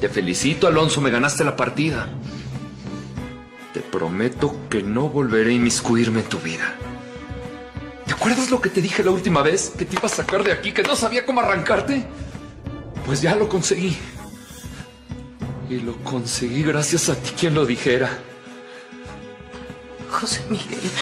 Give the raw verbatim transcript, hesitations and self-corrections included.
Te felicito, Alonso, me ganaste la partida. Te prometo que no volveré a inmiscuirme en tu vida. ¿Te acuerdas lo que te dije la última vez? Que te iba a sacar de aquí, que no sabía cómo arrancarte. Pues ya lo conseguí. Y lo conseguí gracias a ti, quien lo dijera. José Miguel.